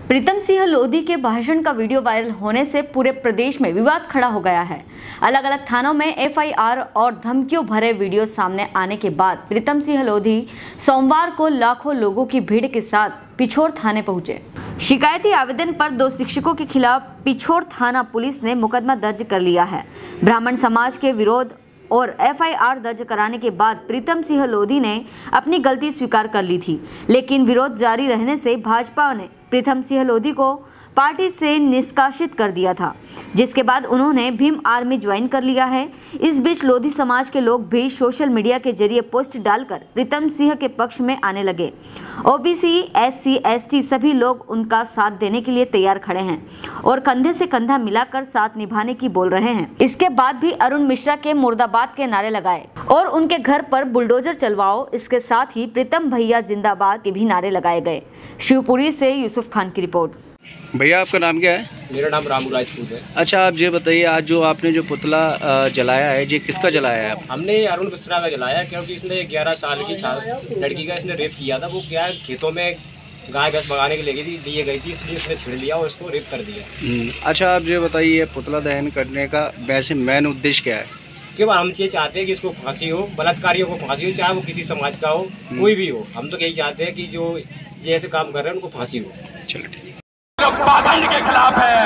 प्रीतम सिंह लोधी के भाषण का वीडियो वायरल होने से पूरे प्रदेश में विवाद खड़ा हो गया है। अलग अलग थानों में एफआईआर और धमकियों भरे वीडियो सामने आने के बाद प्रीतम सिंह लोधी सोमवार को लाखों लोगों की भीड़ के साथ पिछोर थाने पहुंचे। शिकायती आवेदन पर 2 शिक्षकों के खिलाफ पिछोर थाना पुलिस ने मुकदमा दर्ज कर लिया है। ब्राह्मण समाज के विरोध और एफआईआर दर्ज कराने के बाद प्रीतम सिंह लोधी ने अपनी गलती स्वीकार कर ली थी, लेकिन विरोध जारी रहने से भाजपा ने प्रीतम सिंह लोधी को पार्टी से निष्कासित कर दिया था, जिसके बाद उन्होंने भीम आर्मी ज्वाइन कर लिया है। इस बीच लोधी समाज के लोग भी सोशल मीडिया के जरिए पोस्ट डालकर प्रीतम सिंह के पक्ष में आने लगे। ओबीसी, एससी, एसटी सभी लोग उनका साथ देने के लिए तैयार खड़े हैं और कंधे से कंधा मिलाकर साथ निभाने की बोल रहे हैं। इसके बाद भी अरुण मिश्रा के मुर्दाबाद के नारे लगाए और उनके घर पर बुलडोजर चलवाओ। इसके साथ ही प्रीतम भैया जिंदाबाद के भी नारे लगाए गए। शिवपुरी से यूसुफ खान की रिपोर्ट। भैया आपका नाम क्या है? मेरा नाम रामू राजपूत है। अच्छा, आप ये बताइए, आज जो आपने जो पुतला जलाया है, ये किसका जलाया है आप? हमने अरुण मिश्रा का जलाया, क्योंकि इसने 11 साल की लड़की का इसने रेप किया था। वो क्या है, खेतों में गाय भैंस भगाने के लिए गई थी, इसलिए इसने छिड़ लिया और इसको रेप कर दिया। अच्छा, आप ये बताइए, पुतला दहन करने का वैसे मेन उद्देश्य क्या है? कि हम ये चाहते हैं कि इसको फांसी हो, बलात्कारियों को फांसी हो, चाहे वो किसी समाज का हो, कोई भी हो। हम तो यही चाहते हैं कि जो जैसे काम कर रहे हैं उनको फांसी हो। चलो ठीक है। लोग पाखंड के खिलाफ है,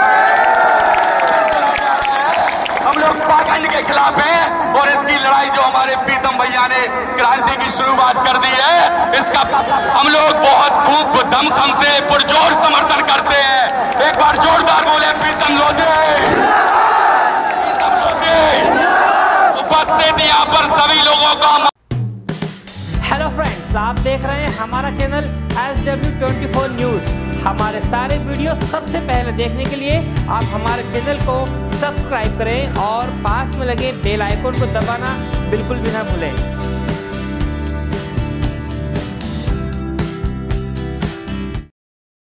हम लोग पाखंड के खिलाफ हैं और इसकी लड़ाई जो हमारे प्रीतम भैया ने क्रांति की शुरुआत कर दी है, इसका हम लोग बहुत खूब दमखम से पुरजोर समर्थन करते हैं। एक बार जोरदार बोले प्रीतम लोधी। उपस्थित यहाँ पर सभी लोगों का। हेलो फ्रेंड्स, आप देख रहे हैं हमारा चैनल SW24 न्यूज। हमारे सारे वीडियो सबसे पहले देखने के लिए आप हमारे चैनल को सब्सक्राइब करें और पास में लगे बेल आइकन को दबाना बिल्कुल भी ना भूलें।